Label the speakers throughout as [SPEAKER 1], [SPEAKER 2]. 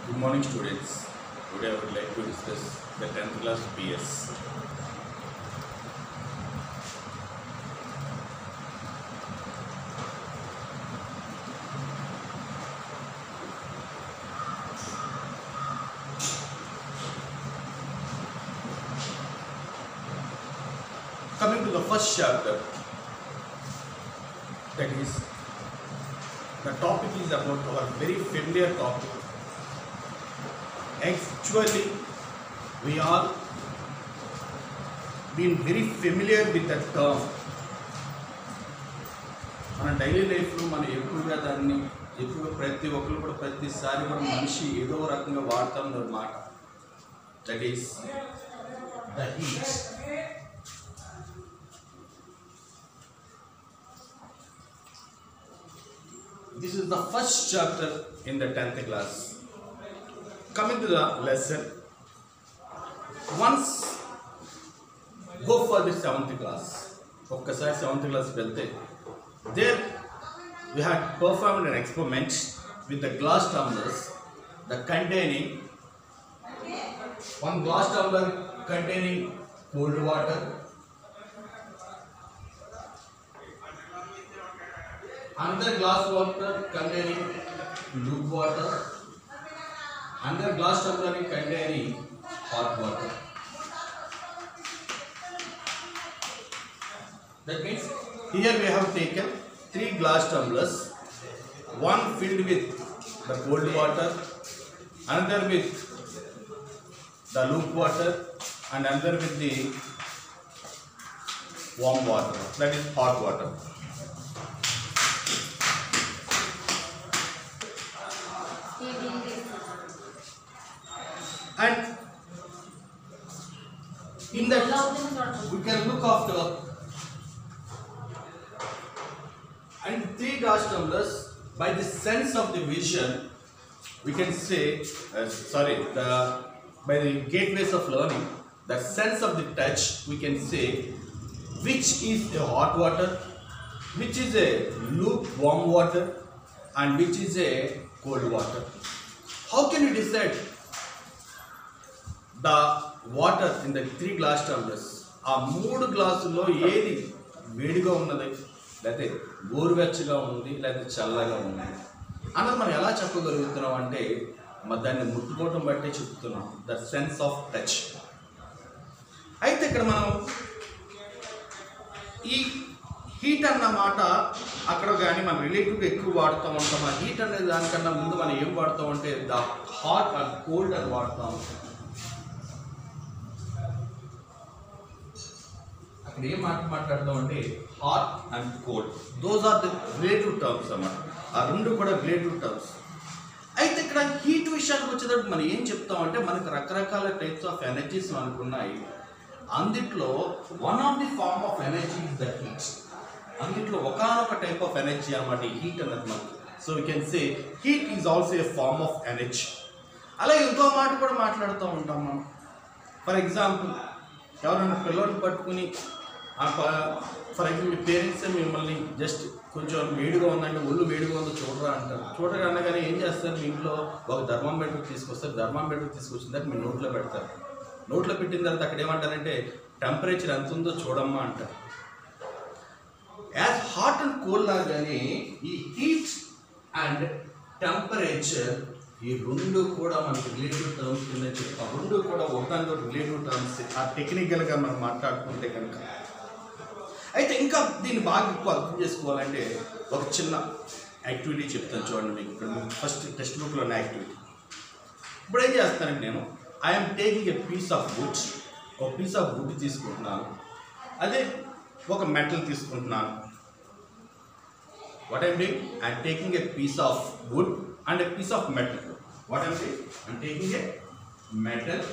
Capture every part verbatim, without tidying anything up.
[SPEAKER 1] Good morning, students. Today I would like to discuss the tenth class P S. Coming to the first chapter, that is, the topic is about our very familiar topic. Actually, we all been very familiar with that term. మన daily లైఫ్లో మనం ఎక్కువగా దాన్ని ఎక్కువగా ప్రతి ఒక్కరు కూడా ప్రతిసారి కూడా మనిషి ఏదో రకంగా వాడతాం అన్నమాట. That is the heat. This is the first chapter in the tenth class. Coming to the lesson, once go for the seventh class. Okkasari seventh class velte, there we had performed an experiment with the glass tumblers, the containing one glass tumbler containing cold water, another glass water containing lukewarm water, another glass tumbler containing hot water. That means here we have taken three glass tumblers, one filled with the cold water, another with the lukewarm water, and another with the warm water, that is hot water. And in that we can look after and three glass tumblers. By the sense of the vision, we can say uh, sorry the by the gateways of learning, the sense of the touch, we can say which is a hot water, which is a lukewarm water, and which is a cold water. How can you decide the water in the three glass tumblers? ఆ మూడు గ్లాసుల్లో ఏది వేడిగా ఉన్నది, లేకపోతే గోరువెచ్చగా ఉంది, లేకపోతే చల్లగా ఉంది అన్నది మనం ఎలా చెప్పగలుగుతున్నాం అంటే మరి దాన్ని ముట్టుకోవటం బట్టే చెప్తున్నాం, ద సెన్స్ ఆఫ్ టచ్. అయితే ఇక్కడ మనం ఈ హీట్ అన్న మాట అక్కడ కానీ మనం రిలేటివ్గా ఎక్కువ వాడుతూ ఉంటాం. ఆ హీట్ అనేది దానికన్నా ముందు మనం ఏం వాడుతాం అంటే ద హాట్ అండ్ కోల్డ్ అని వాడుతాం. అక్కడ ఏం మాట మాట్లాడతాం అంటే hot and cold, those are the relative terms అన్నమాట. ఆ రెండు కూడా రిలేటివ్ టర్మ్స్. అయితే ఇక్కడ హీట్ విషయానికి వచ్చేటప్పుడు మనం ఏం చెప్తాం అంటే మనకు రకరకాల టైప్స్ ఆఫ్ ఎనర్జీస్ మనకు ఉన్నాయి. అందుట్లో one of the form of energy is the heat. అందుట్లో ఒకనొక టైప్ ఆఫ్ ఎనర్జీ అన్నమాట ఈ హీట్ అన్నది మనకు. So we can say heat is also a form of energy. అలాగే ఇంకో మాట కూడా మాట్లాడుతూ ఉంటాం మనం. ఫర్ ఎగ్జాంపుల్, ఎవరైనా పిల్లల్ని పట్టుకుని ఫర్ ఎగ్జాంపుల్ మీ పేరెంట్స్ మిమ్మల్ని జస్ట్ కొంచెం వేడిగా ఉందంటే ఒళ్ళు వేడిగా ఉందో చూడరా అంటారు. చూడరా అనగానే ఏం చేస్తారు, మీ ఇంట్లో ఒక థర్మామీటర్ తీసుకొస్తారు. థర్మామీటర్ తీసుకొచ్చిన తర్వాత మీ నోట్లో పెడతారు. నోట్లో పెట్టిన తర్వాత అక్కడ ఏమంటారంటే టెంపరేచర్ ఎంత ఉందో చూడమ్మా అంటారు. యాజ్ హాట్ అండ్ కోల్డ్ లాగానే ఈ హీట్ అండ్ టెంపరేచర్ ఈ రెండు కూడా మనకి రిలేటివ్ టర్మ్స్ కింద చెప్తాం. రెండు కూడా ఒకదానితో రిలేటివ్ టర్మ్స్ ఆ టెక్నికల్గా మనం మాట్లాడుకుంటే కనుక. అయితే ఇంకా దీన్ని బాగా ఎక్కువ అర్థం చేసుకోవాలంటే ఒక చిన్న యాక్టివిటీ చెప్తాను చూడండి మీకు. ఇక్కడ ఫస్ట్ టెక్స్ట్ బుక్లో ఉన్న యాక్టివిటీ. ఇప్పుడు ఏం చేస్తానంటే నేను I'm taking a piece of wood, ఒక పీస్ ఆఫ్ వుడ్ తీసుకుంటున్నాను, అదే ఒక మెటల్ తీసుకుంటున్నాను. What I'm doing, I'm taking a piece of wood and a piece of metal. What I'm doing, I'm taking a metal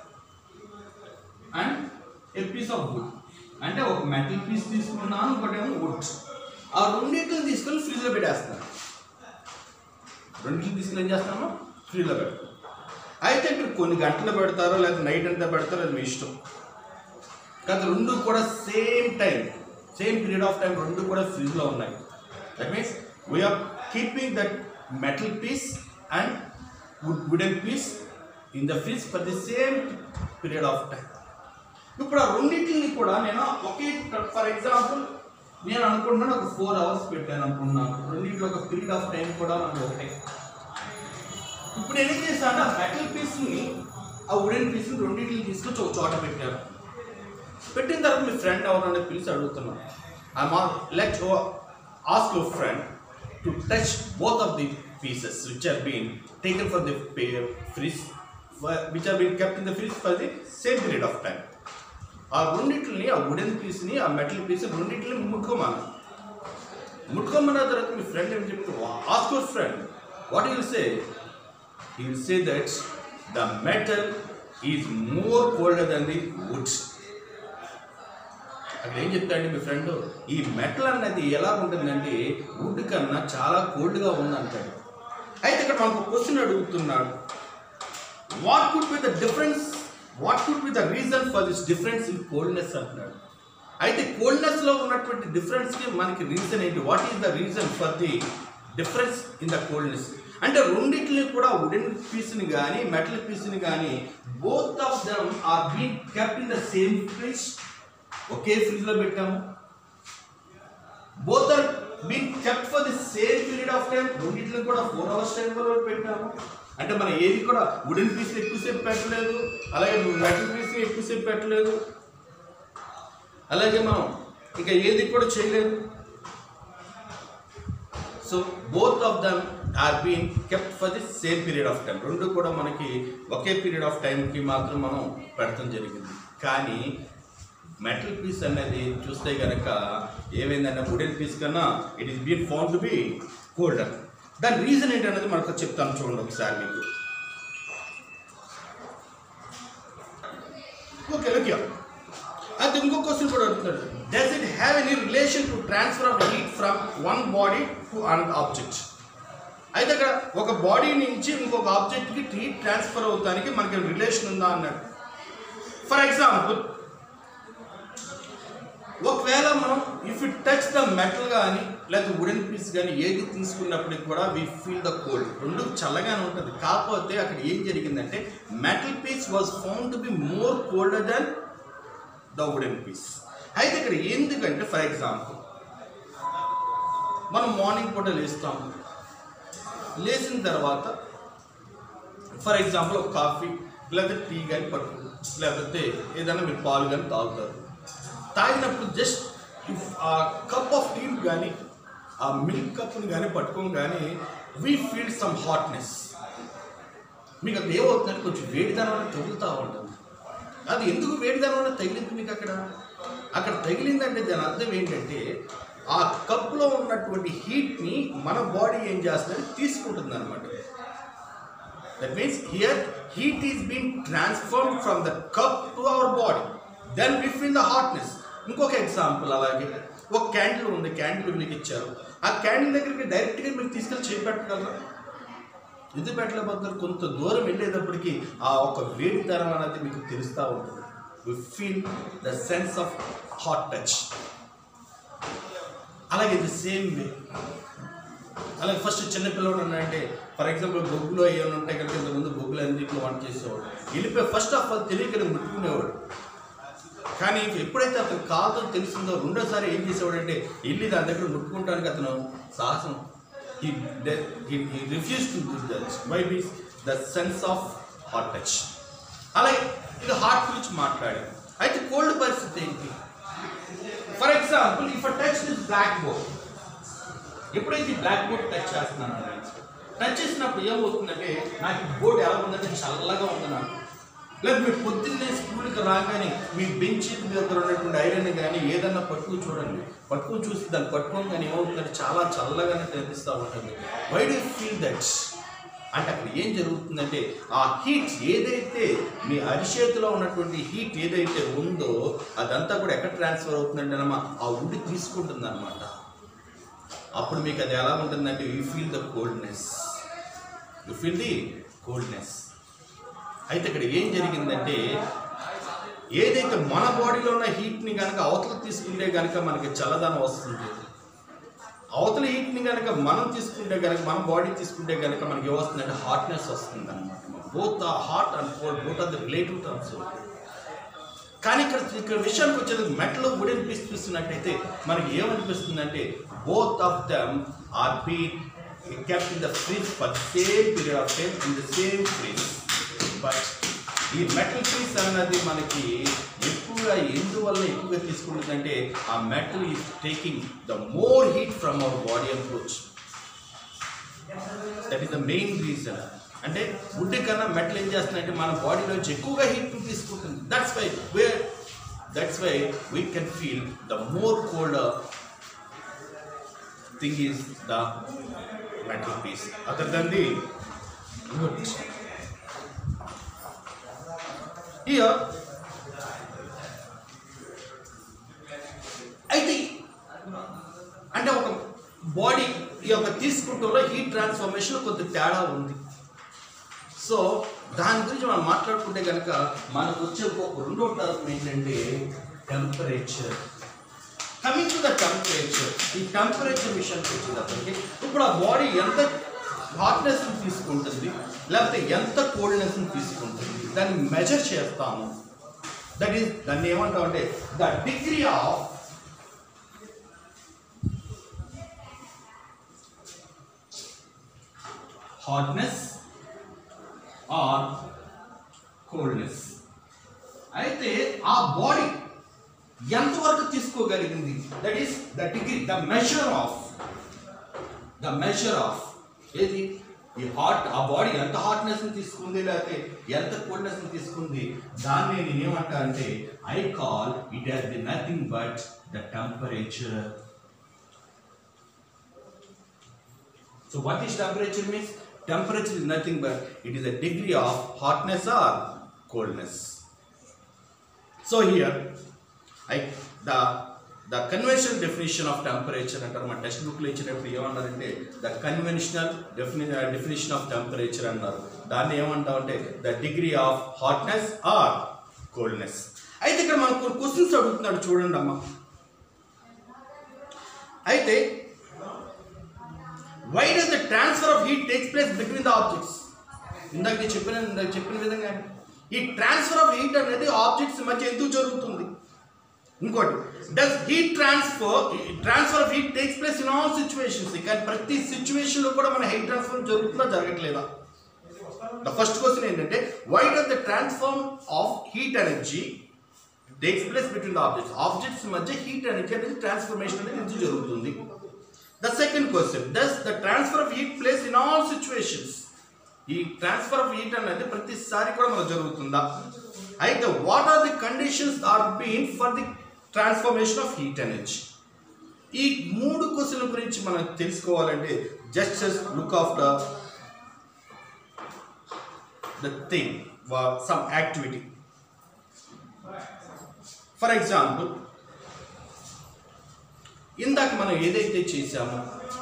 [SPEAKER 1] and a piece of wood. అంటే ఒక metal piece తీసుకున్నాను, ఒకటేమో would. ఆ రెండింటిని తీసుకొని ఫ్రిడ్జ్లో పెట్టేస్తాను. రెండింటిని తీసుకుని ఏం చేస్తాను, ఫ్రిడ్జ్లో పెడతాను. అయితే మీరు కొన్ని గంటలు పెడతారో లేకపోతే నైట్ అంతా పెడతారో అది మీ ఇష్టం. కానీ రెండు కూడా same time, same period of time రెండు కూడా ఫ్రిడ్జ్లో ఉన్నాయి. That means we're keeping that metal piece and wooden piece in the fridge for the same period of time. ఇప్పుడు ఆ రెండింటిని కూడా నేను ఒకే ఫర్ ఎగ్జాంపుల్ నేను అనుకుంటున్నాను ఒక ఫోర్ అవర్స్ పెట్టాను అనుకున్నాను, రెండింటిలో ఒక పీరియడ్ ఆఫ్ టైం కూడా మనకు ఒకటే. ఇప్పుడు నేను ఏం చేశాను, ఆ మెటల్ పీస్ని ఆ వుడెన్ పీస్ని రెండింటిని తీసుకొచ్చి ఒక చోట పెట్టాను. పెట్టిన తర్వాత మీ ఫ్రెండ్ ఎవరన్నా పిలిచి అడుగుతున్నాను, I let ask your friend to touch both of the pieces which are being taken from the fridge, which are being kept in the fridge for the same period of time. ఆ రెండింటిని ఆ wooden పీస్ని ఆ metal piece రెండింటిని ముట్టుకోమన్నా. ముట్టుకోమన్న తర్వాత మీ friend ఏం చెప్తూ ask your friend what you will say, he will say that the metal is more colder than the wood. అక్కడ ఏం చెప్తాడండి మీ ఫ్రెండ్, ఈ మెటల్ అన్నది ఎలా ఉంటుందంటే వుడ్ కన్నా చాలా కోల్డ్గా ఉందంటాడు. అయితే ఇక్కడ మనకు క్వశ్చన్ అడుగుతున్నాడు, what could be the difference, what could be the reason for this difference in coldness అంటున్నాడు. అయితే కోల్డ్నెస్లో ఉన్నటువంటి డిఫరెన్స్కి మనకి రీజన్ ఏంటి, what is the reason for the difference in the coldness అంటే రెండింటిని కూడా వుడెన్ పీస్ని కానీ మెటల్ పీస్ని కానీ both of them are being kept in the same fridge, ఒకే ఫ్రిడ్జ్లో పెట్టాము. Both are being kept for the same period of time, రెండింటిని కూడా ఫోర్ అవర్స్ టైం వరకు పెట్టాము. అంటే మనం ఏది కూడా వుడెన్ పీస్ని ఎక్కువసేపు పెట్టలేదు, అలాగే మెటల్ పీస్ని ఎక్కువసేపు పెట్టలేదు, అలాగే మనం ఇంకా ఏది కూడా చేయలేదు. So both of them are being kept for the same period of time, రెండు కూడా మనకి ఒకే పీరియడ్ ఆఫ్ టైంకి మాత్రం మనం పెడతాం జరిగింది. కానీ మెటల్ పీస్ అనేది చూస్తే కనుక ఏమైందంటే వుడెన్ పీస్ కన్నా it is been found to be colder. దాని రీజన్ ఏంటనేది మనకు చెప్తాను చూడండి ఒకసారి మీకు. ఓకే ఓకే అయితే ఇంకో క్వశ్చన్ కూడా అడుగుతున్నాడు, does it have any relation to transfer of heat from one body to another object. అయితే అక్కడ ఒక బాడీ నుంచి ఇంకొక ఆబ్జెక్ట్కి హీట్ ట్రాన్స్ఫర్ అవుతానికి మనకి రిలేషన్ ఉందా అన్నాడు. ఫర్ ఎగ్జాంపుల్ ఒకవేళ మనం if it touch the metal కానీ లేకపోతే వుడెన్ పీస్ కానీ ఏది తీసుకున్నప్పటికి కూడా వీ ఫీల్ ద కోల్డ్, రెండు చల్లగానే ఉంటుంది. కాకపోతే అక్కడ ఏం జరిగిందంటే metal piece was found to be more colder than the wooden piece. అయితే ఇక్కడ ఎందుకంటే ఫర్ ఎగ్జాంపుల్ మనం మార్నింగ్ పూట లేస్తాము, లేచిన తర్వాత ఫర్ ఎగ్జాంపుల్ ఒక కాఫీ లేకపోతే టీ కానీ పట్టు లేకపోతే ఏదైనా మీరు పాలు కానీ తాగుతారు. తాగినప్పుడు జస్ట్ ఆ కప్ ఆఫ్ టీ కానీ ఆ మిల్క్ కప్ని కానీ పట్టుకోని కానీ వీ ఫీల్ సమ్ హాట్నెస్. మీకు అక్కడ ఏమవుతుందంటే కొంచెం వేడిదనం అనేది తగులుతూ ఉంటుంది. అది ఎందుకు వేడిదనం అనేది తగిలింది మీకు అక్కడ అక్కడ తగిలిందంటే దాని అర్థం ఏంటంటే ఆ కప్లో ఉన్నటువంటి హీట్ని మన బాడీ ఏం చేస్తుందని తీసుకుంటుంది అనమాట. That means here heat is being transform from the cup to our body, then we feel the hotness. ఇంకొక ఎగ్జాంపుల్, అలాగే ఒక క్యాండిల్ ఉంది, క్యాండిల్ మీకు ఇచ్చారు, ఆ క్యాండిల్ దగ్గరికి డైరెక్ట్గా మీరు తీసుకెళ్ళి చేయి పెట్టగలరా? ఎందుకు పెట్టలేకపోతున్నారు? కొంత దూరం వెళ్ళేటప్పటికి ఆ ఒక వేడి తరం అనేది మీకు తెలుస్తూ ఉంటుంది. We feel the sense of hot touch. అలాగే ది సేమ్ వే అలాగే ఫస్ట్ చిన్నపిల్లలు ఉన్నాయంటే ఫర్ ఎగ్జాంపుల్ బొగ్గులో ఏమైనా ఉంటాయి కనుక ఇంతకుముందు బొగ్గులు అన్నింటిలో వంట చేసేవాడు, వెళ్ళిపోయి ఫస్ట్ ఆఫ్ ఆల్ తెలియక ముట్టుకునేవాడు. కానీ ఎప్పుడైతే అతను కాదు తెలిసిందో రెండోసారి ఏం చేసేవాడు అంటే వెళ్ళి దాని దగ్గర ముట్టుకుంటానికి అతను సాహసం, he refused to do that. Why? Be the sense of hot touch. అలాగే ఇది హాట్ గురించి మాట్లాడారు. అయితే కోల్డ్ పరిస్థితి ఏంటి? For example if I touch this black board, ఎప్పుడైతే బ్లాక్ బోర్డ్ టచ్ చేస్తున్నాను టచ్ చేసినప్పుడు ఏమవుతుందంటే నాకు బోర్డు ఎలా ఉందంటే చల్లగా ఉంది నాకు. లేదా మీరు పొద్దున్నే స్కూల్కి రాగానే మీ బెంచ్ దగ్గర ఉన్నటువంటి ఐరన్ కానీ ఏదన్నా పట్టుకుని చూడండి, పట్టుకుని చూసి దాన్ని పట్టుకోని కానీ ఏమవుతుందంటే చాలా చల్లగానే కనిపిస్తూ ఉంటుంది. వై డూ ఫీల్ దట్ అంటే అక్కడ ఏం జరుగుతుందంటే ఆ హీట్ ఏదైతే మీ అరిచేతిలో ఉన్నటువంటి హీట్ ఏదైతే ఉందో అదంతా కూడా ఎక్కడ ట్రాన్స్ఫర్ అవుతుందంటే అమ్మా ఆ వుడ్ తీసుకుంటుంది అనమాట. అప్పుడు మీకు అది ఎలా ఉంటుందంటే you feel the coldness, you feel the coldness. అయితే ఇక్కడ ఏం జరిగిందంటే ఏదైతే మన బాడీలో ఉన్న హీట్ని కనుక అవతల తీసుకుంటే కనుక మనకి చల్లదనం వస్తుంది. అవతల హీట్ని కనుక మనం తీసుకుంటే కనుక మన బాడీ తీసుకుంటే కనుక మనకి ఏమొస్తుందంటే హాట్నెస్ వస్తుంది అనమాట. బోత్ ఆ hot and cold both are the relative terms. కానీ ఇక్కడ ఇక్కడ విషయానికి వచ్చేది మెటల్ వుడెన్ పీస్ చూస్తున్నట్టయితే మనకి ఏమనిపిస్తుందంటే both of them are been kept in the fridge for the same period of time in the same fridge. But ఈ metal piece అన్నది మనకి ఎక్కువగా ఎందువల్ల ఎక్కువగా తీసుకుంటుందంటే ఆ metal is taking the more heat from our body approach. That is the main reason. అంటే wood కన్నా మెటల్ ఏం చేస్తుందంటే మన బాడీలోంచి ఎక్కువగా హీట్ తీసుకుంటుంది. That's why where that's why we can feel the more cold thing is the metal piece other than the wood. Here అయితే అంటే ఒక బాడీ ఈ యొక్క తీసుకుంటూలో హీట్ ట్రాన్స్ఫర్మేషన్ కొంత తేడా ఉంది. సో దాని గురించి మనం మాట్లాడుకుంటే కనుక మనకు వచ్చే ఒక రెండో టర్మ్ ఏంటంటే temperature. Coming to the temperature, ఈ టెంపరేచర్ విషయానికి వచ్చేటప్పటికి ఇప్పుడు ఆ బాడీ ఎంత హాట్నెస్ని తీసుకుంటుంది లేకపోతే ఎంత కోల్డ్నెస్ని తీసుకుంటుంది దాన్ని మెజర్ చేస్తాము. దట్ ఈస్ దాన్ని ఏమంటాం అంటే the degree of hotness or coldness. అయితే ఆ బాడీ ఎంతవరకు తీసుకోగలిగింది, that is the degree the measure of the measure of ఏది ఈ హాట్ ఆ బాడీ ఎంత హాట్నెస్ని తీసుకుంది లేకపోతే ఎంత కోల్డ్నెస్ని తీసుకుంది దాన్ని నేను ఏమంటా అంటే I call it as the nothing but the temperature. So what is temperature means? Temperature is nothing but it is a degree of hotness or coldness. So here I the the conventional definition of temperature అంటారు. మన text బుక్లో ఇచ్చినప్పుడు ఏమన్నారంటే the conventional defini definition of temperature అన్నారు. దాన్ని ఏమంటామంటే the degree of hotness or coldness. అయితే ఇక్కడ మనకు కొన్ని క్వశ్చన్స్ అడుగుతున్నాడు చూడండి అమ్మా. అయితే why does the transfer of heat takes place between the objects? ఇందాక నేను చెప్పిన ఇందాక చెప్పిన విధంగా ఈ ట్రాన్స్ఫర్ ఆఫ్ హీట్ అనేది ఆబ్జెక్ట్స్ మధ్య ఎందుకు జరుగుతుంది? ఇంకోటి does heat transfer transfer of heat takes place in all situations. కానీ ప్రతి సిచ్యువేషన్లో కూడా మన హీట్ ట్రాన్స్ఫర్ జరుగుతుందా జరగట్లేదా? ద ఫస్ట్ క్వశ్చన్ ఏంటంటే why does the transfer of heat energy takes place between the objects? Objects మధ్య హీట్ ఎనర్జీ అనేది ట్రాన్స్ఫర్మేషన్ అనేది ఎందుకు జరుగుతుంది? The second question, does the transfer of heat place in all situations? ఈ transfer of heat అనేది ప్రతిసారి కూడా మనకు జరుగుతుందా? అయితే what are the conditions are being for the transformation of heat energy? ఈ మూడు క్వశ్చన్ల గురించి మనం తెలుసుకోవాలంటే just just look after the thing or some activity. For example, ఇందాక మనం ఏదైతే చేసామో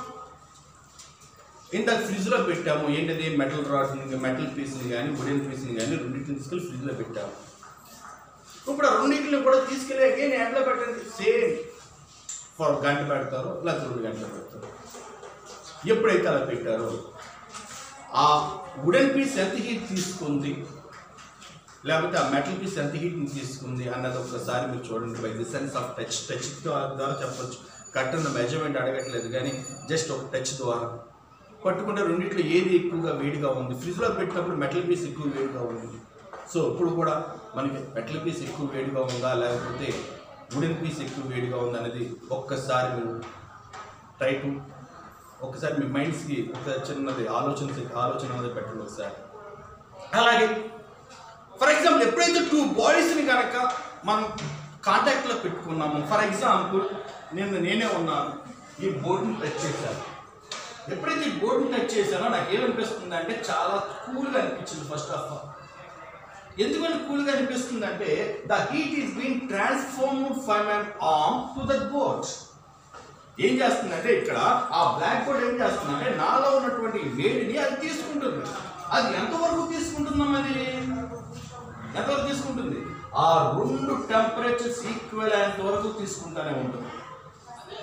[SPEAKER 1] ఇందాక ఫ్రిడ్జ్లో పెట్టాము ఏంటది మెటల్ రాడ్ని మెటల్ పీస్ని కానీ వుడెన్ పీస్ని కానీ రెండింటిని తీసుకెళ్ళి ఫ్రిడ్జ్లో పెట్టాము. ఇప్పుడు ఆ రెండింటిని కూడా తీసుకెళ్ళి అగైన్ ఎండలో పెట్టండి. సేమ్ ఫర్ గంట పెడతారు లేకపోతే రెండు గంటలు పెడతారు. ఎప్పుడైతే అలా పెట్టారో ఆ వుడెన్ పీస్ ఎంత హీట్ తీసుకుంది లేకపోతే ఆ మెటల్ పీస్ ఎంత హీట్ని తీసుకుంది అన్నది ఒక్కసారి మీరు చూడండి. By the sense of touch touch ద్వారా చెప్పచ్చు. కట్టన్న మెజర్మెంట్ అడగట్లేదు కానీ జస్ట్ ఒక టచ్ ద్వారా పట్టుకుంటే రెండింటిలో ఏది ఎక్కువగా వేడిగా ఉంది. ఫ్రిడ్జ్లో పెట్టినప్పుడు మెటల్ పీస్ ఎక్కువ వేడిగా ఉంది. సో ఇప్పుడు కూడా మనకి మెటల్ పీస్ ఎక్కువ వేడిగా ఉందా లేకపోతే వుడెన్ పీస్ ఎక్కువ వేడిగా ఉందా అనేది ఒక్కసారి మీరు ట్రై టు ఒక్కసారి మీ మైండ్స్కి ఒక చిన్నది ఆలోచన ఆలోచన అనేది పెట్టండి ఒకసారి. అలాగే ఫర్ ఎగ్జాంపుల్ ఎప్పుడైతే టూ బాడీస్ని కనుక మనం కాంటాక్ట్లో పెట్టుకున్నాము, ఫర్ ఎగ్జాంపుల్ నేను నేనే ఉన్నాను ఈ బోర్డుని టచ్ చేశాను. ఎప్పుడైతే ఈ బోర్డుని టచ్ చేశానో నాకు ఏమనిపిస్తుంది అంటే చాలా కూల్గా అనిపించింది. ఫస్ట్ ఆఫ్ ఆల్ ఎందుకంటే కూల్గా అనిపిస్తుంది అంటే the heat is being transformed from an arm to the board. ఏం చేస్తుందంటే ఇక్కడ ఆ బ్లాక్ బోర్డ్ ఏం చేస్తుందంటే నాలో ఉన్నటువంటి వేడిని అది తీసుకుంటుంది. అది ఎంతవరకు తీసుకుంటున్నాం? అది ఎంతవరకు తీసుకుంటుంది? ఆ రెండు టెంపరేచర్స్ ఈక్వల్ అయ్యేంత వరకు తీసుకుంటానే ఉంటుంది.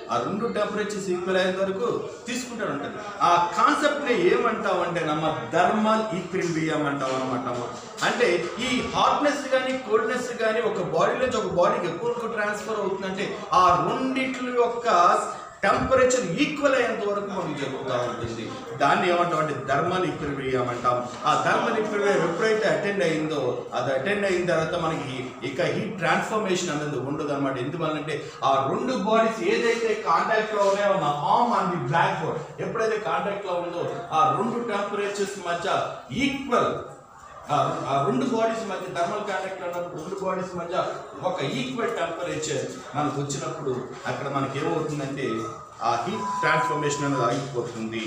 [SPEAKER 1] ఆ రెండు టెంపరేచర్స్ ఈక్వల్ అయ్యేంత వరకు తీసుకుంటాడు ఉంటుంది. ఆ కాన్సెప్ట్ని ఏమంటావు అంటే నమ్మ థర్మల్ ఈక్విలిబ్రియం అంటాం అనమాట. అంటే ఈ హాట్నెస్ కానీ కోల్డ్నెస్ కానీ ఒక బాడీ నుంచి ఒక బాడీకి ఎక్కువ ట్రాన్స్ఫర్ అవుతుందంటే ఆ రెండిట్ల యొక్క టెంపరేచర్ ఈక్వల్ అయ్యేంత వరకు మనకు జరుగుతూ ఉంటుంది. దాన్ని ఏమంటాం అంటే థర్మల్ ఈక్విలిబ్రియం అంటాం. ఆ థర్మల్ ఈక్విలిబ్రియం ఎప్పుడైతే అటెండ్ అయిందో అది అటెండ్ అయిన తర్వాత మనకి ఇక హీట్ ట్రాన్స్ఫర్మేషన్ అనేది ఉండదు అనమాట. ఎందువల్లంటే ఆ రెండు బాడీస్ ఏదైతే కాంటాక్ట్ లో ఉన్నాయో నా arm and the black board ఎప్పుడైతే కాంటాక్ట్ లో ఉందో ఆ రెండు టెంపరేచర్స్ మధ్య ఈక్వల్ ఆ రెండు బాడీస్ మధ్య థర్మల్ కాంటాక్ట్ లో ఉన్నప్పుడు రెండు బాడీస్ మధ్య ఒక ఈక్వల్ టెంపరేచర్ మనకు వచ్చినప్పుడు అక్కడ మనకి ఏమవుతుందంటే ఆ హీట్ ట్రాన్స్ఫర్మేషన్ అనేది ఆగిపోతుంది.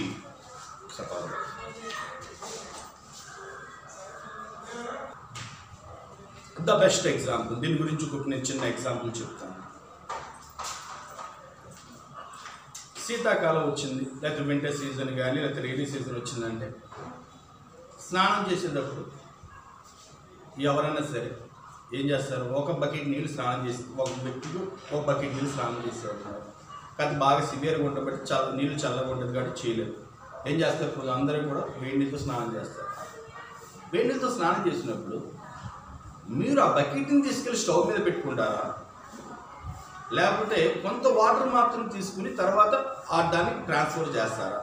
[SPEAKER 1] ద బెస్ట్ ఎగ్జాంపుల్ దీని గురించి ఒక నేను చిన్న ఎగ్జాంపుల్ చెప్తాను. శీతాకాలం వచ్చింది, లేకపోతే వింటర్ సీజన్ కానీ లేకపోతే రైనీ సీజన్ వచ్చిందంటే స్నానం చేసేటప్పుడు ఎవరైనా సరే ఏం చేస్తారు, ఒక బకెట్ నీళ్ళు స్నానం చేసి ఒక వ్యక్తికి ఒక బకెట్ నీళ్ళు స్నానం చేసేవాళ్ళు. కానీ బాగా సివియర్గా ఉంటుంది బట్టి చాలా నీళ్ళు చల్లగా ఉంటుంది కాబట్టి చేయలేదు. ఏం చేస్తారు, అందరూ కూడా వేడి నీళ్ళతో స్నానం చేస్తారు. వేడి నీళ్ళతో స్నానం చేసినప్పుడు మీరు ఆ బకెట్ని తీసుకెళ్ళి స్టవ్ మీద పెట్టుకుంటారా, లేకపోతే కొంత వాటర్ మాత్రం తీసుకుని తర్వాత ఆ దాన్ని ట్రాన్స్ఫర్ చేస్తారా?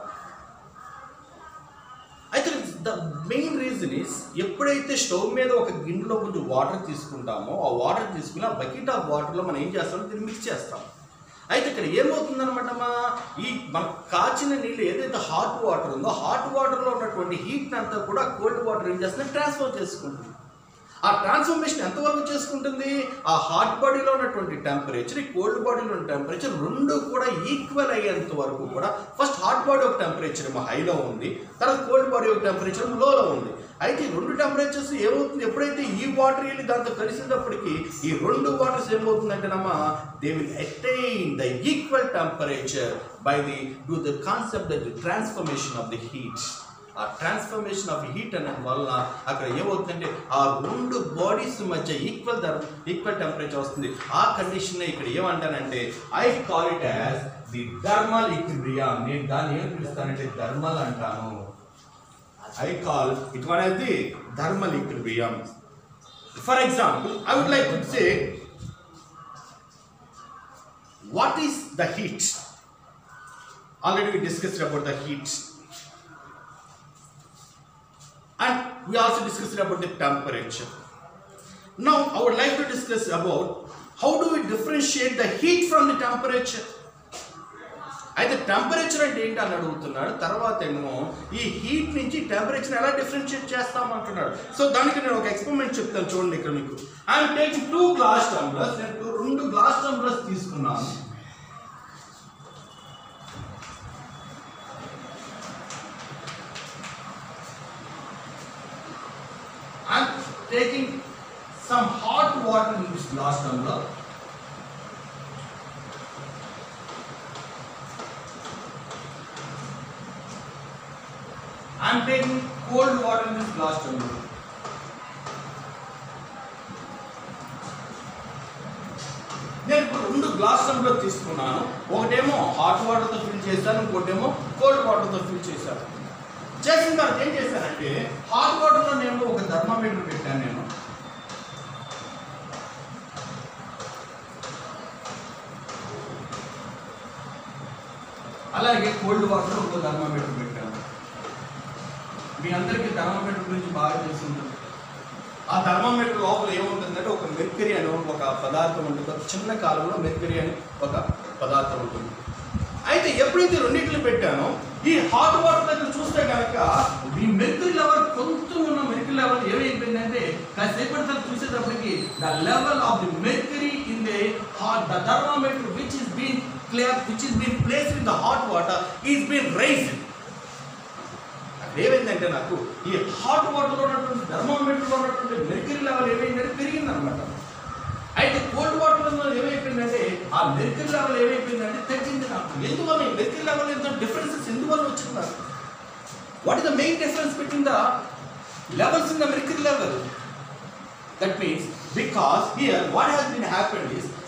[SPEAKER 1] అయితే ద మెయిన్ రీజన్ ఈస్ ఎప్పుడైతే స్టవ్ మీద ఒక గిన్నెలో కొంచెం వాటర్ తీసుకుంటామో ఆ వాటర్ తీసుకుని ఆ బకెట్ ఆఫ్ వాటర్లో మనం ఏం చేస్తామో దీన్ని మిక్స్ చేస్తాం. అయితే ఇక్కడ ఏమవుతుందనమాట, మా ఈ మన కాచిన నీళ్ళు ఏదైతే హాట్ వాటర్ ఉందో హాట్ వాటర్లో ఉన్నటువంటి హీట్ అంతా కూడా కోల్డ్ వాటర్ ఏం చేస్తుంది ట్రాన్స్ఫర్ చేసుకుంటుంది. ఆ ట్రాన్స్ఫర్మేషన్ ఎంతవరకు చేసుకుంటుంది, ఆ హాట్ బాడీలో ఉన్నటువంటి టెంపరేచర్ ఈ కోల్డ్ బాడీలో ఉన్న టెంపరేచర్ రెండు కూడా ఈక్వల్ అయ్యేంత వరకు కూడా ఫస్ట్ హాట్ బాడీ ఒక టెంపరేచర్ ఏమో హైలో ఉంది, తర్వాత కోల్డ్ బాడీ ఒక టెంపరేచర్ లోలో ఉంది. అయితే ఈ రెండు టెంపరేచర్స్ ఏమవుతుంది, ఎప్పుడైతే ఈ వాటర్ వెళ్ళి దాంతో కలిసినప్పటికీ ఈ రెండు వాటర్స్ ఏమవుతుందంటే నమ్మ they will attain the equal temperature by the do the concept that the transformation of the heat. ఆ ట్రాన్స్ఫర్మేషన్ ఆఫ్ హీట్ అనేది వల్ల అక్కడ ఏమవుతుందంటే ఆ రెండు బాడీస్ మధ్య ఈక్వల్ ధర ఈక్వల్ టెంపరేచర్ వస్తుంది. ఆ కండిషన్ ఇక్కడ ఏమంటానంటే I call it as the thermal equilibrium. నేను దాన్ని ఏం పిలుస్తానంటే థర్మల్ అంటాను. I call it one as the thermal equilibrium. For example I would like to say what is the heat. Already we discussed about the heat. And we also discussed about the temperature. Now I would like to discuss about how do we differentiate the heat from the temperature. అయితే temperature అంటే ఏంటి అని అడుగుతున్నాడు. తర్వాత ఏమో ఈ heat నుంచి temperature ఎలా డిఫరెన్షియేట్ చేస్తాం అంటున్నాడు. సో దానికి నేను ఒక ఎక్స్పెరిమెంట్ చెప్తాను చూడండి. ఇక్కడ మీకు I'm taking two glass tumblers. నేను రెండు గ్లాస్ టంబ్లర్స్ తీసుకున్నాను. I'm taking some hot water in this glass tumbler. I'm taking cold water in this glass tumbler. నేను ఇప్పుడు రెండు గ్లాస్ టంబ్లర్ తీసుకున్నాను. ఒకటేమో హాట్ వాటర్తో ఫిల్ చేశాను, ఇంకోటేమో కోల్డ్ వాటర్తో ఫిల్ చేశాను. చేసిన తర్వాత ఏం చేశానంటే హాట్ వాటర్లో నేను ఒక థర్మామీటర్ పెట్టాను. నేను అలాగే కోల్డ్ వాటర్లో ఒక థర్మామీటర్ పెట్టాను. మీ అందరికీ థర్మామీటర్ గురించి బాగా తెలుసుంటుంది. ఆ థర్మామీటర్ లోపల ఏముంటుందంటే ఒక మెర్క్యూరీ అని ఒక పదార్థం ఉంటుంది. ఒక చిన్న కాలంలో మెర్క్యూరీ అని ఒక పదార్థం ఉంటుంది. అయితే ఎప్పుడైతే రెండింటిని పెట్టానో ఈ హాట్ వాటర్ దగ్గర చూస్తే కనుక ఈ మెర్క్యూరీ లెవెల్ కొంచెం ఉన్న మెర్క్యూరీ లెవెల్ ఏమైపోయిందంటే కాసేపటి తర్వాత చూసేటప్పటికి the level of the mercury in the hot the thermometer which is been clear which is been placed in the hot water is been raised. అక్కడ ఏమైందంటే నాకు ఈ హాట్ వాటర్లో ఉన్నటువంటి థర్మామీటర్లో ఉన్నటువంటి మెర్క్యూరీ లెవెల్ ఏమైందంటే పెరిగింది అనమాట. అయితే కోల్డ్ వాటర్లో ఏమైపోయిందంటే ఆ మెర్క్యూరీ లెవెల్ ఏమైపోయిందంటే తగ్గింది నాకు. ఎందువల్ల ఈ మెర్క్యూరీ లెవెల్ ఎంత డిఫరెన్సెస్ ఎందువల్ల వచ్చింది నాకు? What is the main difference between the levels in the mercury level? That means because here what has been happened is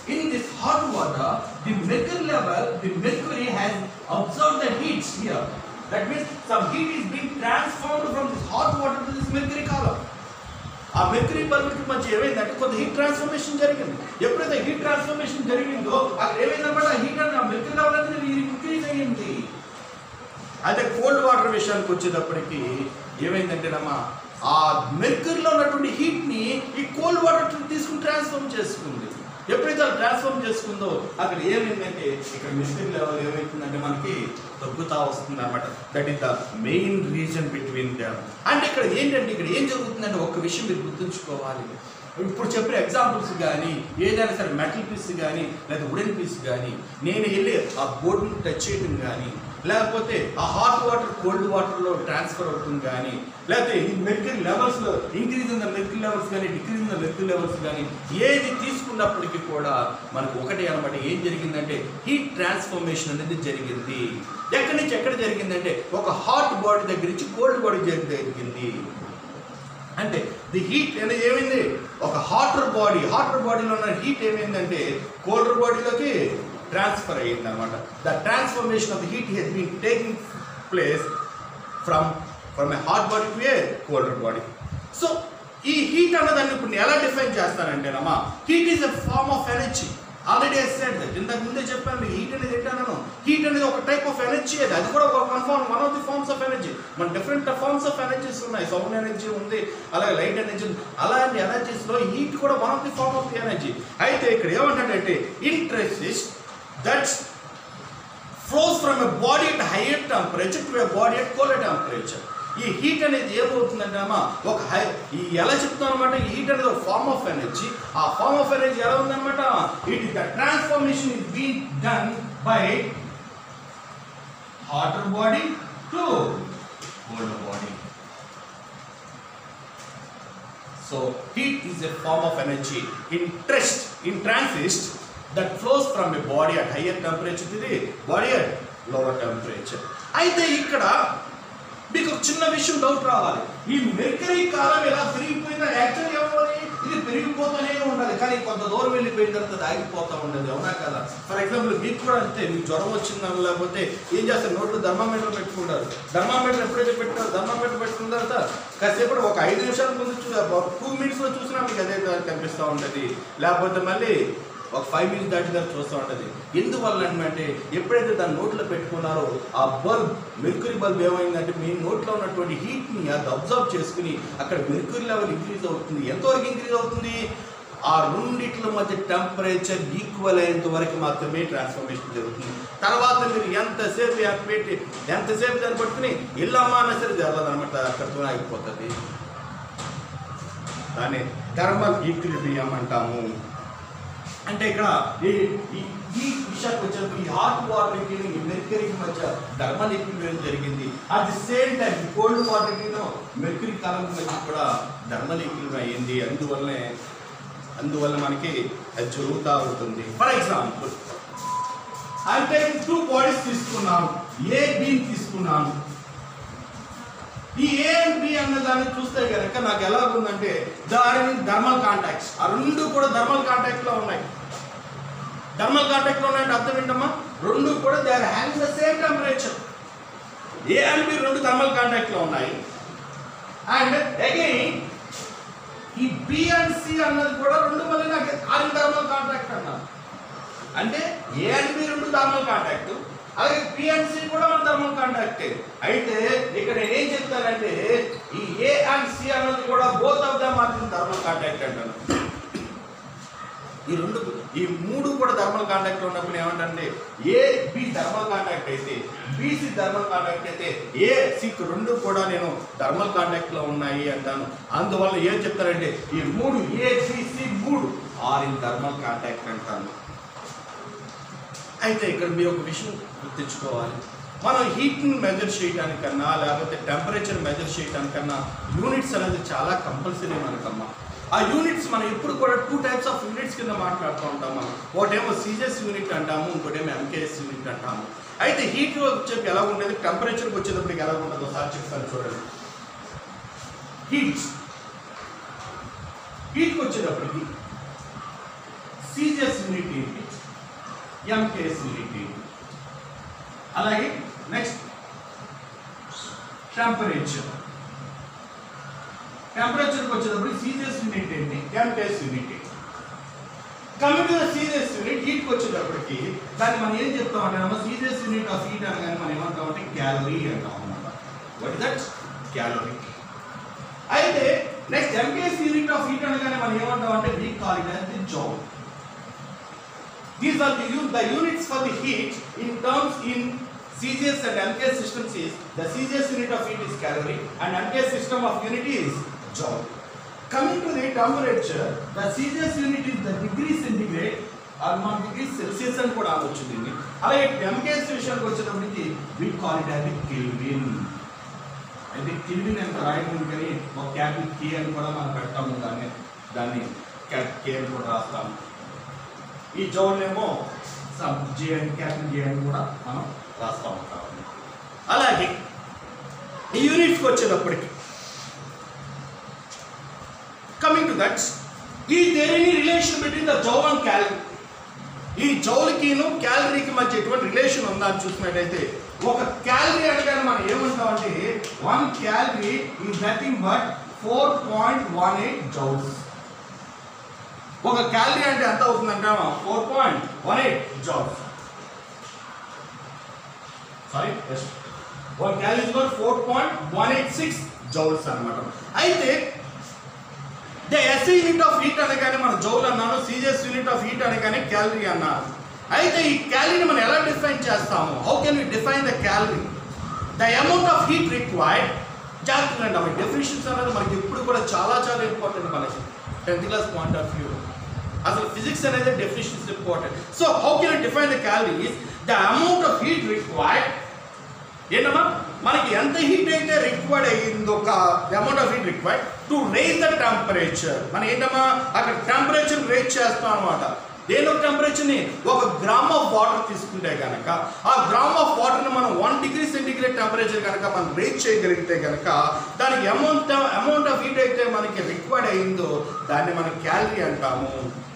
[SPEAKER 1] in this hot water, the mercury level, the mercury has absorbed the heat here. That means some heat is being transformed from this hot water to this mercury column. ఆ mercury bulb మధ్య ఏమైందంటే కొంత heat transformation జరిగింది. ఎప్పుడైతే heat transformation జరిగిందో అక్కడ ఏమైందన్నమాట, ఆ heat అనేది ఆ మెర్క్యూరీ లెవెల్ అనేది ఇంక్రీజ్ అయ్యింది. అదే కోల్డ్ వాటర్ విషయానికి వచ్చేటప్పటికి ఏమైందంటేనమ్మా, ఆ మెర్క్యూరీలో ఉన్నటువంటి హీట్ని ఈ కోల్డ్ వాటర్ తీసుకుని ట్రాన్స్ఫార్మ్ చేసుకుంది. ఎప్పుడైతే అది ట్రాన్స్ఫార్మ్ చేసుకుందో అక్కడ ఏమైందంటే ఇక్కడ మెర్క్యూరీ లెవెల్ ఏమైతుందంటే మనకి తగ్గుతా వస్తుంది అనమాట. That is the main reason between them. అంటే ఇక్కడ ఏంటంటే ఇక్కడ ఏం జరుగుతుందంటే ఒక్క విషయం మీరు గుర్తుంచుకోవాలి. ఇప్పుడు చెప్పిన ఎగ్జాంపుల్స్ కానీ ఏదైనా సరే మెటల్ పీస్ కానీ లేదా వుడెన్ పీస్ కానీ నేను వెళ్ళి ఆ బోర్డుని టచ్ చేయడం కానీ లేకపోతే ఆ హాట్ వాటర్ కోల్డ్ వాటర్లో ట్రాన్స్ఫర్ అవుతుంది కానీ లేకపోతే ఈ మెర్క్యూరీ లెవెల్స్లో increase in the mercury levels కానీ decrease in the mercury levels కానీ ఏది తీసుకున్నప్పటికీ కూడా మనకు ఒకటి అనమాట, ఏం జరిగిందంటే హీట్ ట్రాన్స్ఫర్మేషన్ అనేది జరిగింది. ఎక్కడి నుంచి ఎక్కడ జరిగిందంటే ఒక హాట్ బాడీ దగ్గర నుంచి కోల్డ్ బాడీ జరిగింది. అంటే ది హీట్ అనేది ఏమైంది, ఒక హాటర్ బాడీ హాటర్ బాడీలో ఉన్న హీట్ ఏమైందంటే కోల్డర్ బాడీలోకి ట్రాన్స్ఫర్ అయ్యింది అనమాట. The transformation of the heat has been taking place from from a hot body to a colder body. So ఈ హీట్ అన్నదాన్ని ఇప్పుడు నేను ఎలా డిఫైన్ చేస్తానంటేనమ్మా, heat is a form of energy. Already said that, ఇంతకు ముందే చెప్పాను హీట్ అనేది ఏంటన్నాను, హీట్ అనేది ఒక టైప్ ఆఫ్ ఎనర్జీ. అది అది కూడా ఒక one form one of the forms of energy. మన డిఫరెంట్ ఫార్మ్స్ ఆఫ్ ఎనర్జీస్ ఉన్నాయి. సౌండ్ ఎనర్జీ ఉంది, అలాగే లైట్ ఎనర్జీ ఉంది. అలాంటి ఎనర్జీస్లో హీట్ కూడా one of the form of the energy. అయితే ఇక్కడ ఏమంటాడంటే interest that flows from a body at higher temperature to a body at colder temperature. ఈ హీట్ అనేది ఏమవుతుందంటే అమ్మా ఒక హై ఈ ఎలా చెప్తాను అనమాట, ఈ హీట్ అనేది ఒక ఫార్మ్ ఆఫ్ ఎనర్జీ. ఆ ఫార్మ్ ఆఫ్ ఎనర్జీ ఎలా ఉందన్నమాట, it is the transformation is being done by hotter body to colder body. So heat is a form of energy interest in transit that flows from a body at higher temperature to the body at lower temperature. అయితే ఇక్కడ మీకు ఒక చిన్న విషయం doubt రావాలి, ఈ mercury కాలం ఎలా పెరిగిపోయిందా? Actually ఏమవ్వాలి, ఇది పెరిగిపోతూనే ఉండాలి, కానీ కొంత దూరం వెళ్ళిపోయిన తర్వాత ఆగిపోతూ ఉండదు, అవునా కదా? ఫర్ ఎగ్జాంపుల్ మీకు కూడా అంతే, మీకు జ్వరం వచ్చిందని లేకపోతే ఏం చేస్తారు, నోట్లో థర్మామీటర్ పెట్టుకుంటారు. థర్మామీటర్ ఎప్పుడైతే పెట్టుకుంటారు, థర్మామీటర్ పెట్టుకున్న తర్వాత కాసేపు ఒక ఐదు నిమిషాల ముందు చూ టూ మినిట్స్లో చూసినా మీకు అదే కనిపిస్తూ ఉంటుంది, లేకపోతే మళ్ళీ ఒక ఫైవ్ మినిట్స్ దాటి దాకా చూస్తూ ఉంటుంది. ఎందువల్ల అంటే ఎప్పుడైతే దాన్ని నోట్లో పెట్టుకున్నారో ఆ బల్బ్ మెర్క్యూరీ బల్బ్ ఏమైందంటే మీ నోట్లో ఉన్నటువంటి హీట్ని అది అబ్జర్వ్ చేసుకుని అక్కడ మెర్క్యూరీ లెవెల్ ఇంక్రీజ్ అవుతుంది. ఎంతవరకు ఇంక్రీజ్ అవుతుంది, ఆ రెండిట్ల మధ్య టెంపరేచర్ ఈక్వల్ అయ్యేంత వరకు మాత్రమే ట్రాన్స్ఫర్మేషన్ జరుగుతుంది. తర్వాత మీరు ఎంతసేపు పెట్టి ఎంతసేపు దాన్ని పట్టుకుని ఇల్లమ్మా అన్న సరే జరగదనమాట, అక్కడితో అయిపోతుంది. దాన్ని థర్మల్ ఈక్విలిబ్రియం అంటాము. అంటే ఇక్కడ ఈ ఈ విషయానికి వచ్చేందుకు ఈ హాట్ వాటర్కి ఈ మెర్క్యూరీకి మధ్య థర్మల్ ఈక్విలిబ్రియం జరిగింది. At the same time cold వాటర్కి మెర్క్యూరీ కాలం మధ్య కూడా థర్మల్ ఈక్విలిబ్రియం అయ్యింది. అందువల్లనే అందువల్ల మనకి అది జరుగుతూ ఉంటుంది. ఫర్ ఎగ్జాంపుల్ అంటే టూ బాడీస్ తీసుకున్నాను, ఏ బి తీసుకున్నాను. ఈ ఏ అండ్ బి అన్న దాన్ని చూస్తే కనుక నాకు ఎలా ఉందంటే దాని థర్మల్ కాంటాక్ట్స్, ఆ రెండు కూడా థర్మల్ కాంటాక్ట్లో ఉన్నాయి. థర్మల్ కాంటాక్ట్లో ఉన్నాయంటే అర్థం ఏంటమ్మా, రెండు కూడా they are having the same temperature. A and B రెండు థర్మల్ కాంటాక్ట్లో ఉన్నాయి. అండ్ అగైన్ ఈ బి అండ్ సి అన్నది కూడా రెండు మళ్ళీ నాకు ఆర్ థర్మల్ కాంటాక్ట్ అన్నారు. అంటే ఏ అండ్ బి రెండు థర్మల్ కాంటాక్ట్, అలాగే పి అండ్ సి కూడా మన థర్మల్ కాంటాక్టే. అయితే ఇక్కడ నేనేం చెప్తానంటే ఈ ఏ అండ్ సి అన్నది కూడా both of them are thermal contact అంటాను. ఈ రెండు ఈ మూడు కూడా థర్మల్ కాంటాక్ట్లో ఉన్నప్పుడు ఏమంటే ఏ బి థర్మల్ కాంటాక్ట్ అయితే బిసి థర్మల్ కాంటాక్ట్ అయితే ఏ సిక్ రెండు కూడా నేను థర్మల్ కాంటాక్ట్లో ఉన్నాయి అంటాను. అందువల్ల ఏం చెప్తారంటే ఈ మూడు ఏ బి సి మూడు ఆర్ ఇన్ థర్మల్ కాంటాక్ట్ అంటాను. అయితే ఇక్కడ మీరు ఒక విషయం గుర్తించుకోవాలి, మనం హీట్ని మెజర్ చేయడానికన్నా లేకపోతే టెంపరేచర్ మెజర్ చేయడానికన్నా యూనిట్స్ అనేది చాలా కంపల్సరీ మనకమ్మా. ఆ యూనిట్స్ మనం ఎప్పుడు కూడా టూ టైప్స్ ఆఫ్ యూనిట్స్ కింద మాట్లాడుతూ ఉంటాం. మనం ఒకటేమో సీజియస్ యూనిట్ అంటాము, ఇంకోటేమో ఎంకేఎస్ యూనిట్ అంటాము. అయితే హీట్ వచ్చేది ఎలా ఉండేది, టెంపరేచర్కి వచ్చేటప్పటికి ఎలా ఉండదు ఒకసారి చెప్తాను చూడండి. హీట్ హీట్కి వచ్చేటప్పటికి సీజియస్ యూనిట్ ఎంకేఎస్ యూనిట్. అలాగే నెక్స్ట్ టెంపరేచర్. టెంపరేచర్కి వచ్చేటప్పుడు సీజియస్ యూనిట్ ఏంటి? MKS unit. Coming to the CGS unit హీట్కి వచ్చేటప్పటికి దాన్ని మనం ఏం చెప్తామంటే సీజియస్ యూనిట్ ఆఫ్ హీట్ అనగానే మనం ఏమంటామంటే క్యాలరీ అంటాం అన్నమాట. What is that? క్యాలరీ. అయితే next MKS unit of heat అనగానే మనం ఏమంటామంటే we call it as the joule. These are the, the units for the heat in terms in Celsius and M K systems is the Celsius unit of heat is calorie and M K system of unit is joule. Coming to the temperature, the Celsius unit is the degree centigrade or one degree Celsius and kuda avuchindi. Alage M K విషయానికి వచ్చేటప్పటికి we call it as the Kelvin. అయితే Kelvin అని రాయడం కానీ ఒక capital కే అని కూడా మనం పెడతాము, దాన్ని దాన్ని క్యాపిటల్ కే అని కూడా రాస్తాము. ఈ జౌల్ ఏమో సబ్ జే అని క్యాపిటల్ జే అని కూడా మనం రాస్తూ ఉంటాం. అలాగే ఈ యూనిట్స్కి వచ్చేటప్పటికి కమింగ్ టు దట్ ఈ there any relation between the joule and calorie. ఈ జౌల్కిను క్యాలరీకి మధ్య ఎటువంటి రిలేషన్ ఉందా అని చూసినట్టయితే ఒక క్యాలరీ అనగానే మనం ఏమంటామంటే one calorie is nothing but four point one eight joules. ఒక క్యాలరీ అంటే ఎంత అవుతుందంటే four point one eight joules. Sorry one calorie is four point one eight six joules అనమాట. అయితే the SI unit of heat అనగానే మనం joule అన్నాను, CGS unit of heat అనగానే క్యాలరీ అన్నాను. అయితే ఈ క్యాలరీని మనం ఎలా డిఫైన్ చేస్తాము? How can we define the calorie? The amount of heat required. జాగ్రత్తగా అండి, డెఫినిషన్స్ అనేది మనకి ఎప్పుడు కూడా చాలా చాలా ఇంపార్టెంట్ మనకి tenth class point of view. అసలు ఫిజిక్స్ అనేది definitions important. So how can I define the calories? The amount of heat required. ఏంటమ్మా మనకి ఎంత హీట్ అయితే రిక్వైర్డ్ అయ్యిందో ఒక amount of heat required to raise the temperature. మనం ఏంటమ్మా అక్కడ టెంపరేచర్ రైజ్ చేస్తాం అనమాట. దేని టెంపరేచర్ని? ఒక గ్రామ్ ఆఫ్ వాటర్ తీసుకుంటే కనుక ఆ గ్రామ్ ఆఫ్ వాటర్ని మనం వన్ డిగ్రీ సెంటిగ్రేడ్ టెంపరేచర్ కనుక మనం రేట్ చేయగలిగితే కనుక దానికి అమౌంట్ అమౌంట్ ఆఫ్ హీట్ అయితే మనకి రిక్వైర్డ్ అయిందో దాన్ని మనం క్యాలరీ అంటాము.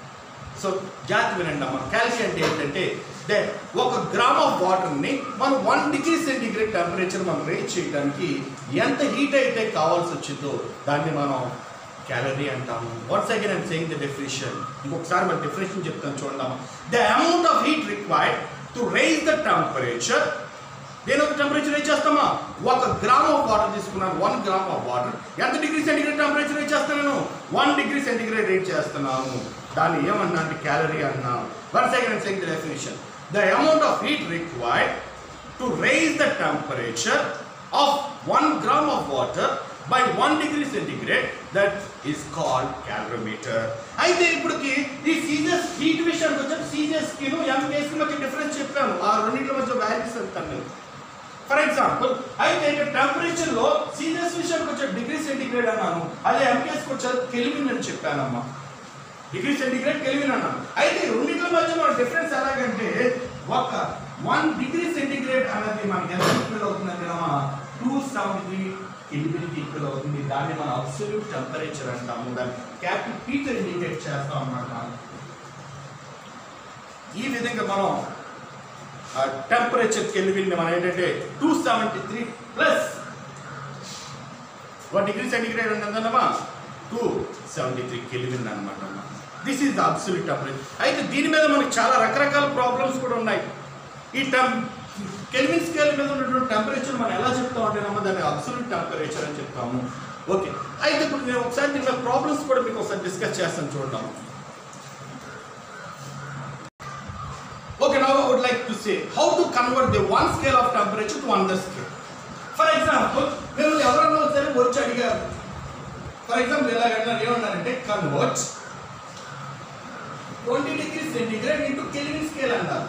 [SPEAKER 1] సో జాగ్రత్త వినండి అమ్మా, క్యాలరీ అంటే ఏంటంటే దే ఒక గ్రామ్ ఆఫ్ వాటర్ని మనం వన్ డిగ్రీ సెంటిగ్రేడ్ టెంపరేచర్ మనం రేట్ చేయడానికి ఎంత హీట్ అయితే కావాల్సి వచ్చిందో దాన్ని మనం క్యాలరీ అంటాము. Once again I'm saying the definition. ఇంకొకసారి మన డెఫినిషన్ చెప్తాను చూడండి. The amount of heat required to raise the temperature. నేను ఒక టెంపరేచర్ రేట్ చేస్తామా? ఒక గ్రామ్ ఆఫ్ వాటర్ తీసుకున్నాను, వన్ గ్రామ్ ఆఫ్ వాటర్ ఎంత డిగ్రీ సెంటిగ్రేడ్ టెంపరేచర్ రేట్ చేస్తున్నాను? వన్ డిగ్రీ సెంటిగ్రేడ్ రేట్ చేస్తున్నాను. దాన్ని ఏమన్నా అంటే క్యాలరీ అన్నాను. Once again I'm saying the definition. The amount of heat required to raise the temperature of one gram of water by one degree centigrade, that is called calorimeter. అయితే ఇప్పటికి ఈ సీజియస్ heat విషయానికి వచ్చి సీజియస్ కిను ఎంకేఎస్ కి మధ్య difference చెప్పాను. ఆ రెండింటి మధ్య వాల్యూస్ అంటాను. ఫర్ ఎగ్జాంపుల్ అయితే ఇక్కడ టెంపరేచర్ లో సీజియస్ విషయానికి వచ్చే డిగ్రీ సెంటిగ్రేడ్ అన్నాను, అదే ఎంకేఎస్ కి వచ్చే కెల్విన్ అని చెప్పానమ్మా. డిగ్రీ సెంటిగ్రేడ్ కెల్విన్ అన్నాను. అయితే రెండింటి మధ్య మన డిఫరెన్స్ ఎలాగంటే ఒక వన్ డిగ్రీ సెంటిగ్రేడ్ అనేది మనకి ఎంత ఈక్వల్ అవుతుందంటే టూ సెవెంటీ కెల్విన్కి ఈక్వల్ అవుతుంది. దాన్ని మనం అబ్సల్యూట్ టెంపరేచర్ అంటాము. దాన్ని క్యాపిటల్ పీతో ఇండికేట్ చేస్తాం అన్నమాట. ఈ విధంగా మనం టెంపరేచర్ కెల్విన్ మనం ఏంటంటే two seventy three plus one degree centigrade ఉంటుందన్నమా టూ సెవెంటీ త్రీ కెల్విన్ అనమాట. This is the absolute temperature. అయితే దీని మీద మనకి చాలా రకరకాల ప్రాబ్లమ్స్ కూడా ఉన్నాయి. ఈ టెం కెల్విన్ స్కేల్ మీద ఉన్నటువంటి టెంపరేచర్ మనం ఎలా చెప్తాం అంటే నమ్మ దాన్ని అబ్సల్యూట్ టెంపరేచర్ అని చెప్తాము. ఓకే, అయితే ఇప్పుడు నేను ఒకసారి దీని ప్రాబ్లమ్స్ కూడా మీకు ఒకసారి డిస్కస్ చేస్తాను చూద్దాం. Okay, now I would like to say how to convert the one scale of temperature to another scale. For example మీరు ఎవరన్నా సరే వచ్చి అడిగారు. ఫర్ ఎగ్జాంపుల్ ఎలాగంటే ఏమన్నారంటే convert twenty degree centigrade into Kelvin scale అన్నారు.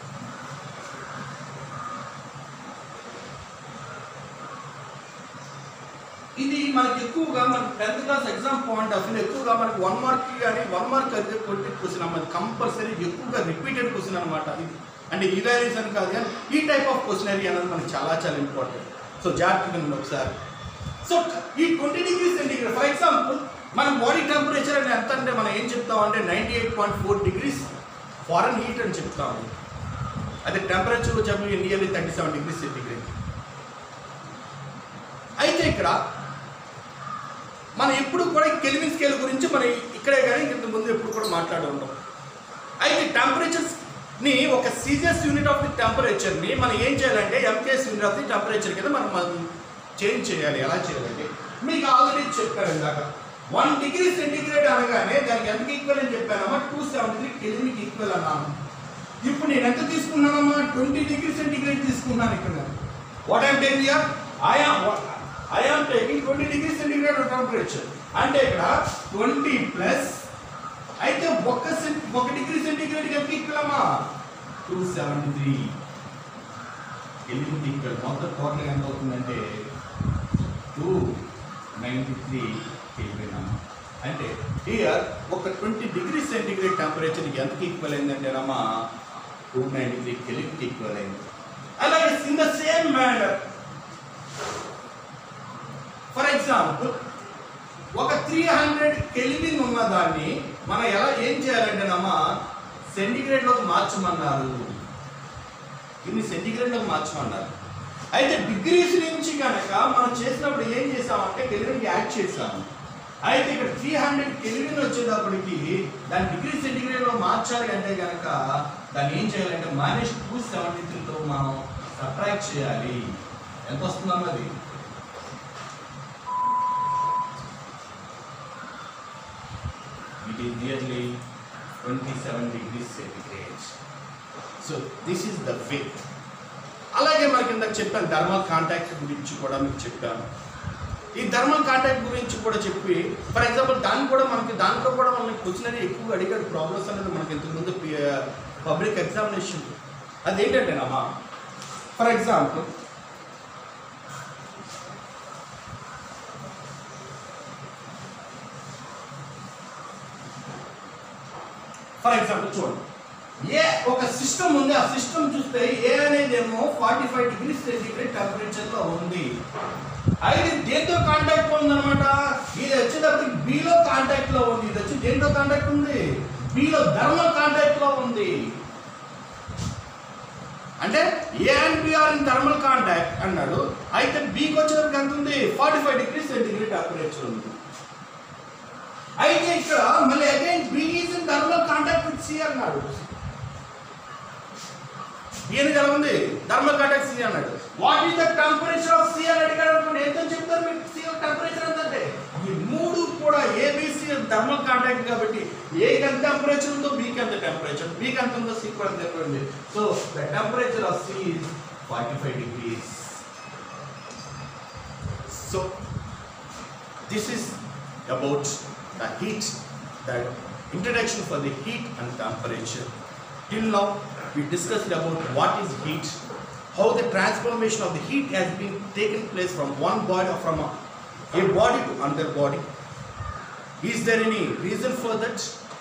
[SPEAKER 1] ఇది మనకి ఎక్కువగా మన tenth class exam point of view ఎక్కువగా మనకి వన్ మార్క్ కానీ వన్ మార్క్ అయితే కొట్టి క్వశ్చన్ అన్నది కంపల్సరీ ఎక్కువగా రిపీటెడ్ క్వశ్చన్ అనమాట. అది అంటే ఈ వాల్యూస్ అని కాదు కానీ ఈ టైప్ ఆఫ్ క్వశ్చనరీ అనేది మనకి చాలా చాలా ఇంపార్టెంట్. సో జాగ్రత్తగా ఒకసారి. సో ఈ twenty degree centigrade for example మన బాడీ టెంపరేచర్ అంటే ఎంత అంటే మనం ఏం చెప్తాం అంటే ninety eight point four degrees Fahrenheit అని చెప్తాము. అదే టెంపరేచర్ వచ్చి nearly thirty seven degree centigrade. అయితే ఇక్కడ మనం ఎప్పుడు కూడా కెల్విన్ స్కేల్ గురించి మనం ఇక్కడే కానీ ఇంత ముందు ఎప్పుడు కూడా మాట్లాడి ఉంటాం. అయితే టెంపరేచర్స్ని ఒక సీజియస్ యూనిట్ ఆఫ్ ది టెంపరేచర్ని మనం ఏం చేయాలంటే MKS unit of the temperature కింద మనం మనం చేంజ్ చేయాలి. ఎలా చేయాలంటే మీకు ఆల్రెడీ చెప్పారు ఇందాక వన్ డిగ్రీ సెంటిగ్రేడ్ అనగానే దానికి ఎంతకి ఈక్వల్ అని చెప్పానమ్మా, టూ సెవెంటీ త్రీ కెల్విన్కి ఈక్వల్ అన్నాను. ఇప్పుడు నేను ఎంత తీసుకున్నానమ్మా, ట్వంటీ డిగ్రీ సెంటిగ్రేడ్ తీసుకున్నాను. ఇక్కడ what I'm taking here I am I am taking twenty degree centigrade temperature. అంటే ఇక్కడ ట్వంటీ ప్లస్ అయితే ఒక సెంటి ఒక డిగ్రీ సెంటిగ్రేడ్కి ఎంత ఈక్వల్ అమ్మా, టూ సెవెంటీ త్రీ కెల్విన్కి ఈక్వల్. మొత్తం టోటల్ ఎంత అవుతుందంటే టూ నైంటీ త్రీ కెల్విన్ అమ్మా. అంటే హియర్ ఒక ట్వంటీ డిగ్రీ సెంటిగ్రేడ్ టెంపరేచర్కి ఎంతకి ఈక్వల్ అయిందంటేనమ్మా, టూ నైంటీ త్రీ కెల్విన్కి ఈక్వల్ అయింది. అలాగే in the same manner for example ఒక త్రీ హండ్రెడ్ కెల్విన్ ఉన్న దాన్ని మనం ఎలా ఏం చేయాలంటేనమ్మా, సెంటిగ్రేడ్లోకి మార్చమన్నారు. ఇన్ని సెంటిగ్రేడ్లోకి మార్చమన్నారు. అయితే డిగ్రీస్ నుంచి కనుక మనం చేసినప్పుడు ఏం చేసామంటే కెల్విన్కి యాడ్ చేసాము. అయితే ఇక్కడ త్రీ హండ్రెడ్ కెల్విన్ వచ్చేటప్పటికి దాన్ని డిగ్రీ సెంటిగ్రేడ్లో మార్చాలి అంటే కనుక దాన్ని ఏం చేయాలంటే మైనస్ టూ సెవెంటీ త్రీతో మనం సబ్ట్రాక్ట్ చేయాలి. ఎంత వస్తుందమ్మా అది, it is nearly twenty seven degree centigrade. So this is the way. అలాగే మనకి ఇందాక చెప్పాను థర్మల్ కాంటాక్ట్ గురించి కూడా మీకు చెప్పాను. ఈ థర్మల్ కాంటాక్ట్ గురించి కూడా చెప్పి ఫర్ ఎగ్జాంపుల్ దాన్ని కూడా మనకి దాంట్లో కూడా మనకి క్వశ్చన్ అనేది ఎక్కువగా అడిగాడు ప్రాబ్లమ్స్ అనేది మనకి ఇంతకుముందు పబ్లిక్ ఎగ్జామినేషన్. అదేంటంటేనమ్మా, ఫర్ ఎగ్జాంపుల్ ఫర్ ఎగ్జాంపుల్ చూడండి, ఏ ఒక సిస్టమ్ ఉంది. ఆ సిస్టమ్ చూస్తే ఏ అనేది ఏమో forty five degree centigrade temperature లో ఉంది. అయితే దేంతో కాంటాక్ట్ ఉందన్నమాట, ఇది వచ్చేటప్పటికి బిలో కాంటాక్ట్ లో ఉంది. ఇది వచ్చి దేంతో కాంటాక్ట్ ఉంది, బిలో థర్మల్ కాంటాక్ట్ లో ఉంది. అంటే A and B are in thermal contact అన్నాడు. అయితే బికి వచ్చేటప్పటికి ఎంత ఉంది, forty five degree centigrade temperature ఉంది. అయితే ఇక్కడ మళ్ళీ again B is in thermal contact with C అన్నాడు. ఏది ఎలా ఉంది, థర్మల్ కాంటాక్ట్ సి అన్నాడు. What is the temperature of C అని అడిగాడు అనుకోండి, ఎంత చెప్తారు మీకు సి టెంపరేచర్ అంటే. ఈ మూడు కూడా ఏబిసి థర్మల్ కాంటాక్ట్ కాబట్టి ఏకి ఎంత టెంపరేచర్ ఉందో బికి ఎంత టెంపరేచర్, బికి ఎంత ఉందో సి కూడా ఎంత ఉంది. So the temperature of C is forty five degrees. So this is about the heat, the introduction for the heat and temperature. Till now we discussed about what is heat, how the transformation of the heat has been taken place from one body or from a, a body to another body. Is there any reason for that?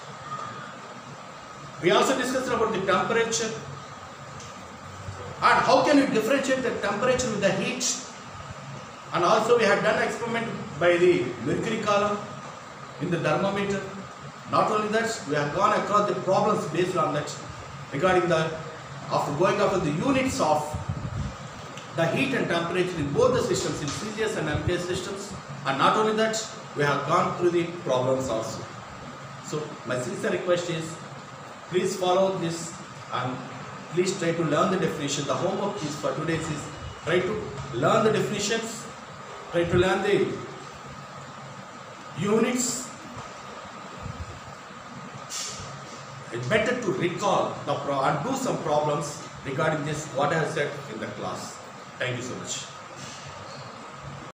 [SPEAKER 1] We also discussed about the temperature and how can you differentiate the temperature with the heat, and also we have done an experiment by the mercury column in the thermometer. Not only that, we have gone across the problems based on that regarding the after going after the units of the heat and temperature in both the systems, in Celsius and M K systems. And not only that, we have gone through the problems also. So my sincere request is, please follow this and please try to learn the definition. The homework is for today is try to learn the definitions, try to learn the units. It's better to recall the pro and do some problems regarding this what I have said in the class. Thank you so much.